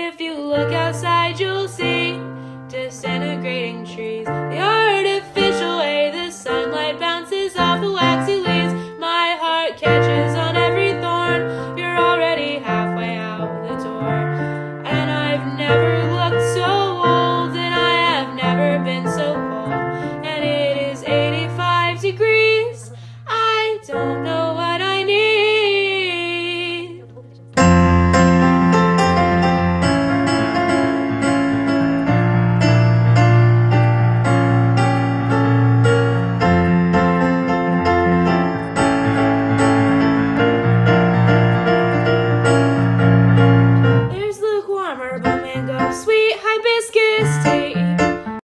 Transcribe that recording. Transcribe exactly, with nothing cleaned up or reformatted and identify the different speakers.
Speaker 1: If you look outside, you'll see disintegrating trees. The artificial way the sunlight bounces off the waxy leaves. My heart catches on every thorn. You're already halfway out the door. And I've never looked so old, and I have never been so cold. And it is eighty-five degrees. I don't know what I need. Sweet hibiscus.